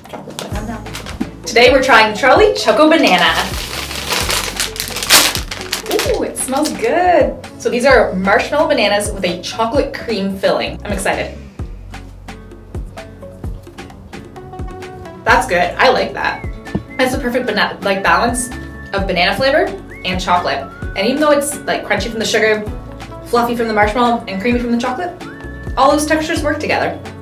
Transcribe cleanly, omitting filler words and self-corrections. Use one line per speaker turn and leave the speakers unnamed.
chocolate banana. Today we're trying Trolli Choco Banana. Ooh, it smells good. So these are marshmallow bananas with a chocolate cream filling. I'm excited. That's good. I like that. That's the perfect balance of banana flavor and chocolate. And even though it's like crunchy from the sugar, fluffy from the marshmallow, and creamy from the chocolate, all those textures work together.